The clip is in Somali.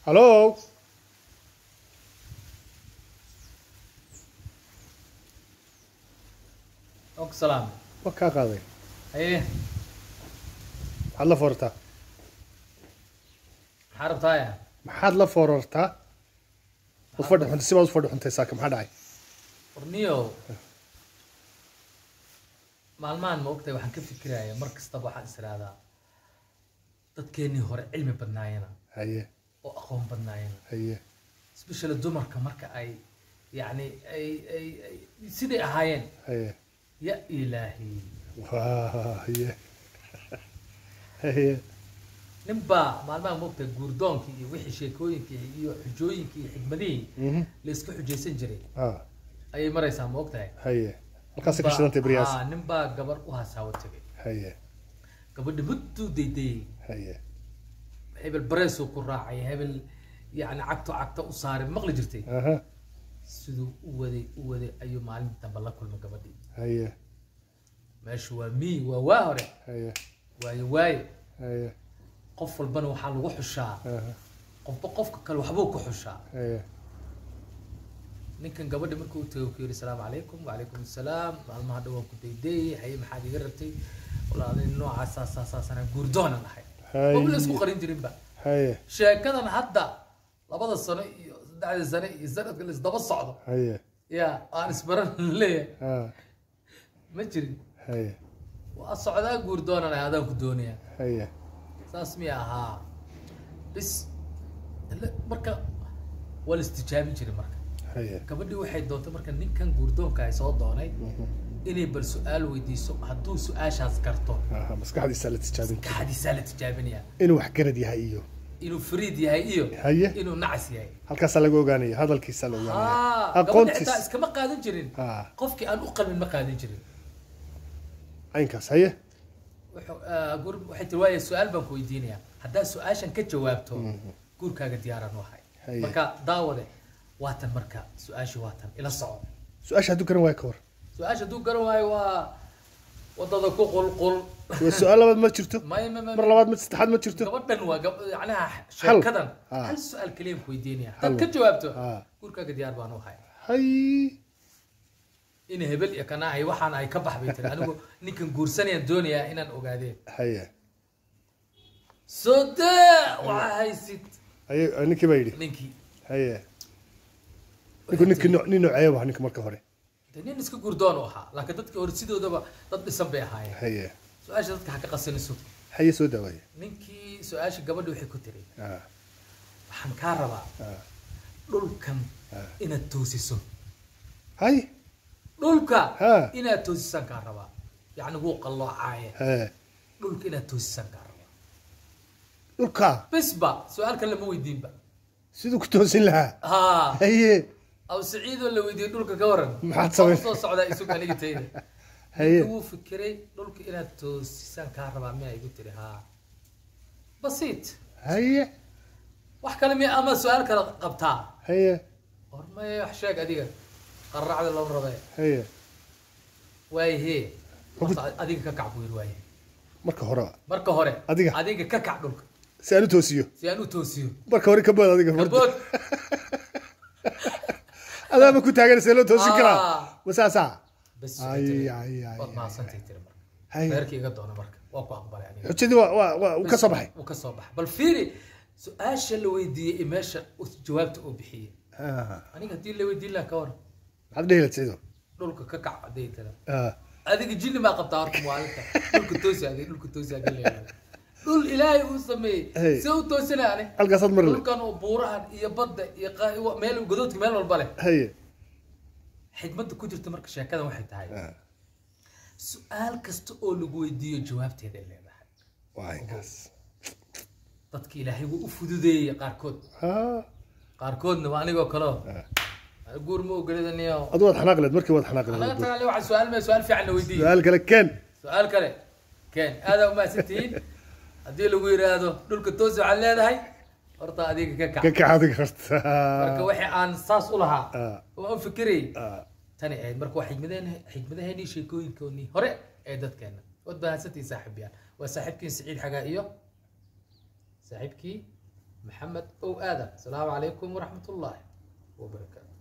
Hello. سلام وكا قاضي ايه maxaad la foorartaa حرب طايع maxaad la foorartaa u fadhi xunta sibaad u fadhi xuntay saaka maxaa dhacay ورنيو maalmahan ma ogtahay waxaan ka fikirayaa mar kastaba waxaan israadaa dadkeenii hore cilmi badnaayena haye oo aqoon badnaayena haye especially dumarka marka ay yani ay siday ahaayeen haye ya ilaahi waa haye haye ninbaa maalmahan ma ogtahay guurdoonkii iyo wixii sheekooyinkii iyo xujooyinkii iyo xigmadihii la iska xujaysan jiray ayay maraysaa ma ogtahay haye halkaas ka shidantay bariyaas ninbaa gabar u hasaawo tagay haye gabadhi mudduu daydayay haye hebel bareesuu ku raacay hebel yani cagto u saaray maqli jirtay siduu u waday ayuu maalin dambe la kulmay gabadhii haye meeshu waa miyi waa hore haye waayo haye qof walbana waxaa lagu xushaa qofba qofka kale waxbuu ku xushaa haye ninkan gabadhi markuu u tagay ku yiri salaamu calaykum wacalaykum assalaam maalmaha dhan waan ku daydayay haye maxaad iga rabtay walaalay noocaas saasana guurdoonan ahay oo la isku qarin jirinba haye sheekadan hadda labada sano iyo saddexda sano iyo sanadka la isdaba socdo haye ya aan isbaran leeyahay ma jirin haye waa socdaa guurdoonan ahay adaan ku doonaya haye saas miya ahaa bis marka waa la istijaabin jiray marka haye gabadhii waxay doontay marka ninkan guurdoonka ay soo doonay inay bal su-aal weydiiso hadduu su-aashaas garto maskaxdiisa la tijaabin maskaxdiisaa la tijaabinaya inuu wax garad yahay iyo inuu fariid yahay iyo haye inuu nacas yahay halkaasaa laga ogaanaya hadalkiisa la ogaanaya aqoontiis xitaa iskama qaadan jirin qofkii aan u qalmin ma qaadan jirin aynkaas haye waxay tiri waaya su-aal baan ku weydiinayaa haddaad su-aashan ka jawaabto guurkaaga diyaaraan u ahay marka daawade waatan marka su-aashii waatan ila soco su-aasha hadduu garan waayo ka hor su-aasha hadduu garan waayo waa wadada ku qulqul su-aal labaad ma jirto mar labaad ma saddexaad ma jirto gabadhan waa yacnaha sheekadan hal su-aal kaliya ku weydiinaya haddaad ka jawaabto guurkaaga diyaar baan u ahay hay in hebel iyo kana ay waxaan ay ka baxbay tiri anigu ninkan guursanayaan doonayaa inaan ogaadeen haye soo daa waa haysid haye ninkii baa yidhi ninkii haye ninkii nin noocee waa ninka marka hore nin iska guurdoon u ahaa laakiin dadkii hore sidoodaba dad dhisan bay ahaayeen haye su-aasha dadka ha ka qasanayso haye soo daawaya ninkii su-aasha gabadhi waxay ku tiri waxaan kaa rabaa dhulkan inaad toosiso haye dhulka inaad toosisaan kaa rabaa yacni wuu qalloocaaye dhulka inaad toosisaan kaa rabaa dhulka bisba su-aal kale lama weydiinba siduu ku toosin lahaa haye aw saciidoo la weydiiyey dhulka ka waran maxaad samayn soo socdaa isug aniga tayda haye wuu fikiray dhulka inaad toosisaan kaa rabaa miyaa igu tiri haa basiit haye wax kale miya ama su-aal kale qabtaa haye hormay wax sheeg adiga qarracda loo rabay haye waaye adiga ka kac buu yiri waaye marka hore adiga ka kac dhulka si aan u toosiyo marka hore ka bood adiga bood adaaba ku taagan see loo toosin karaa wasaasa bas ay ma santay tiri marka beerkii iga doona marka waa ku aqbalay aniga xujadii waa uu ka soo baxay bal fiiri su-aasha la weydiiyey meesha jawaabta uu bixiyey aniga hadii la weydiin lahaa ka war maxaad dhihi lahayd Saciido dhulka ka kac haday tira adiga jinni ma qabtaa horta maalinta dhulka toosi leeyahay dhul ilaahay uu sameeyay si uu toosina ani halkaasad mar dhulkan oo buurahan iyo badda iyo meel godoodka meel walba leh haye xigmadda ku jirta marka sheekadan waxay tahay su-aal kasta oo lagu weydiiyo jawaabteeda ay leedahay waaykaas dadka ilaahay wuu u fududeeyay qaarkoodna waa anigoo kale guur ma ogolidaniyo aduu waad xanaaqleed markii waad xanaaqleed anaga taale waxa su-aal fiican weydiiyay su-aal kale keen aada uma santiin haddii lagu yiraahdo dhulka toos waxaad leedahay horta adiga ka kac adiga horta marka wixii aan saas u lahaa oo aan fikiray tani ay marka waa xigmadaheenii sheekooyinkoodii hore ee dadkeena wad baahasantii saaxiibyaan waa saaxiibkii Saciid Xagaa iyo saaxiibkii محمد أو آدم. السلام عليكم ورحمة الله وبركاته.